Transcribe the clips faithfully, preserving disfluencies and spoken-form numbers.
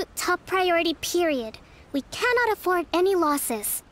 absolute top priority, period. We cannot afford any losses.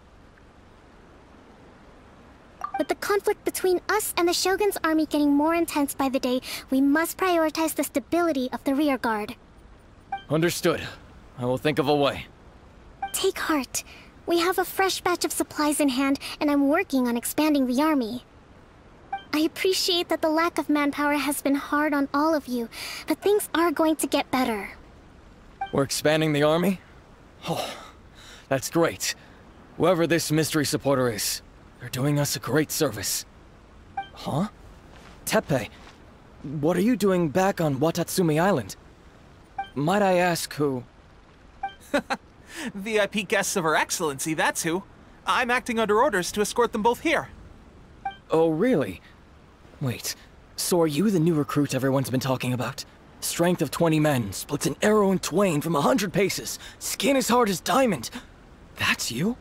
With the conflict between us and the Shogun's army getting more intense by the day, we must prioritize the stability of the rear guard. Understood. I will think of a way. Take heart. We have a fresh batch of supplies in hand, and I'm working on expanding the army. I appreciate that the lack of manpower has been hard on all of you, but things are going to get better. We're expanding the army? Oh, that's great. Whoever this mystery supporter is, they're doing us a great service. Huh? Teppei, what are you doing back on Watatsumi Island? Might I ask who? V I P guests of Her Excellency, that's who. I'm acting under orders to escort them both here. Oh, really? Wait, so are you the new recruit everyone's been talking about? Strength of twenty men, splits an arrow in twain from a hundred paces, skin as hard as diamond. That's you?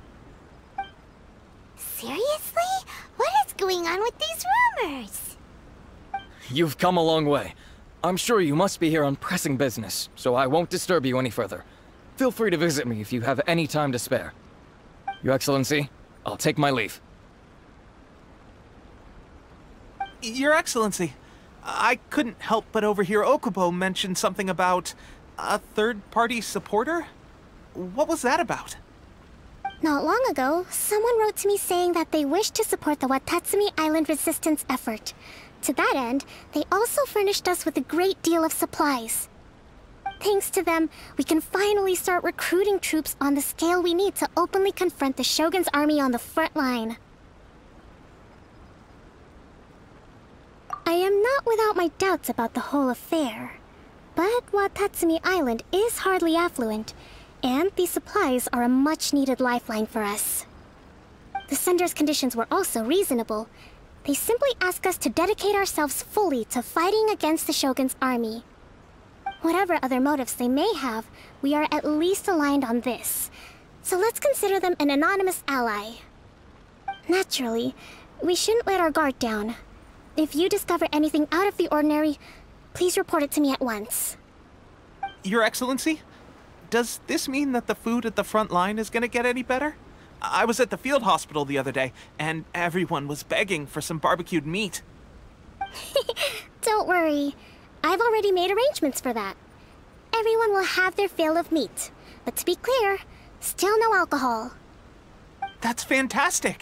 Seriously? What is going on with these rumors? You've come a long way. I'm sure you must be here on pressing business, so I won't disturb you any further. Feel free to visit me if you have any time to spare. Your Excellency, I'll take my leave. Your Excellency, I couldn't help but overhear Okubo mention something about a third-party supporter? What was that about? Not long ago, someone wrote to me saying that they wish to support the Watatsumi Island resistance effort. To that end, they also furnished us with a great deal of supplies. Thanks to them, we can finally start recruiting troops on the scale we need to openly confront the Shogun's army on the front line. I am not without my doubts about the whole affair, but Watatsumi Island is hardly affluent, and these supplies are a much-needed lifeline for us. The sender's conditions were also reasonable. They simply ask us to dedicate ourselves fully to fighting against the Shogun's army. Whatever other motives they may have, we are at least aligned on this. So let's consider them an anonymous ally. Naturally, we shouldn't let our guard down. If you discover anything out of the ordinary, please report it to me at once. Your Excellency, does this mean that the food at the front line is gonna get any better? I was at the field hospital the other day, and everyone was begging for some barbecued meat. Don't worry. I've already made arrangements for that. Everyone will have their fill of meat. But to be clear, still no alcohol. That's fantastic!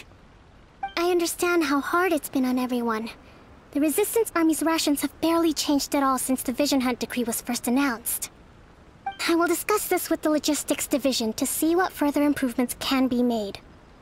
I understand how hard it's been on everyone. The Resistance Army's rations have barely changed at all since the Vision Hunt decree was first announced. I will discuss this with the Logistics Division to see what further improvements can be made.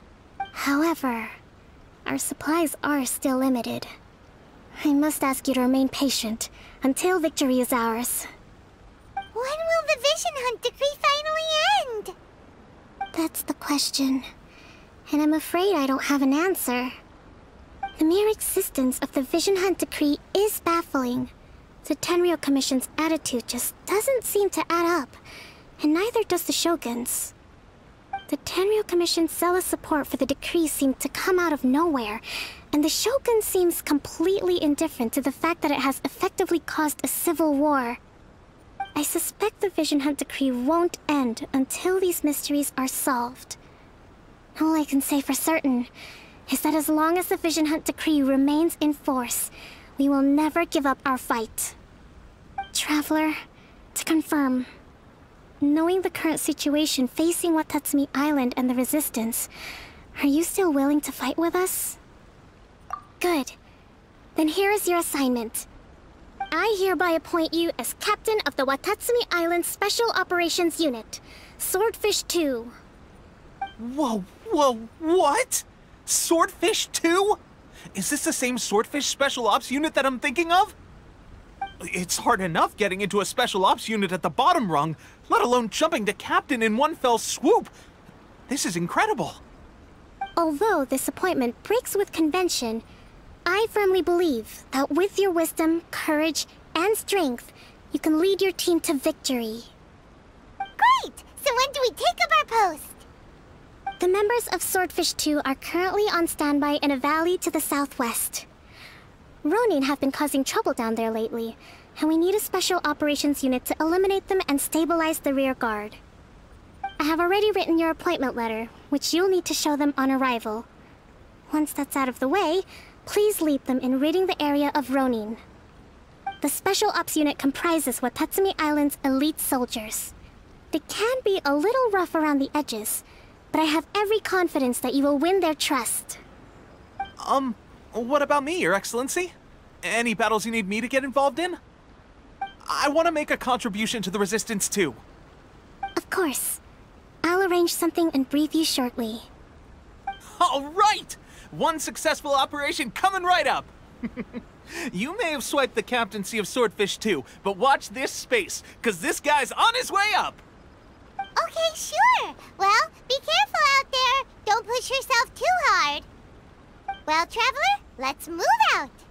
However, our supplies are still limited. I must ask you to remain patient until victory is ours. When will the Vision Hunt decree finally end? That's the question, and I'm afraid I don't have an answer. The mere existence of the Vision Hunt decree is baffling. The Tenryou Commission's attitude just doesn't seem to add up, and neither does the Shogun's. The Tenryou Commission's zealous support for the decree seemed to come out of nowhere, and the Shogun seems completely indifferent to the fact that it has effectively caused a civil war. I suspect the Vision Hunt decree won't end until these mysteries are solved. All I can say for certain is that as long as the Vision Hunt decree remains in force, we will never give up our fight. Traveler, to confirm, knowing the current situation facing Watatsumi Island and the Resistance, are you still willing to fight with us? Good. Then here is your assignment. I hereby appoint you as captain of the Watatsumi Island Special Operations Unit, Swordfish two. Whoa, whoa, what? Swordfish two? Is this the same Swordfish Special Ops unit that I'm thinking of? It's hard enough getting into a Special Ops unit at the bottom rung, let alone jumping to captain in one fell swoop. This is incredible. Although this appointment breaks with convention, I firmly believe that with your wisdom, courage, and strength, you can lead your team to victory. Great! So when do we take up our post? The members of Swordfish two are currently on standby in a valley to the southwest. Ronin have been causing trouble down there lately, and we need a special operations unit to eliminate them and stabilize the rear guard. I have already written your appointment letter, which you'll need to show them on arrival. Once that's out of the way, please lead them in ridding the area of Ronin. The Special Ops unit comprises Watatsumi Island's elite soldiers. They can be a little rough around the edges, but I have every confidence that you will win their trust. Um, what about me, Your Excellency? Any battles you need me to get involved in? I want to make a contribution to the Resistance too. Of course. I'll arrange something and brief you shortly. All right! One successful operation coming right up! You may have swiped the captaincy of Swordfish two, but watch this space, because this guy's on his way up! Okay, sure. Well, be careful out there. Don't push yourself too hard. Well, Traveler, let's move out.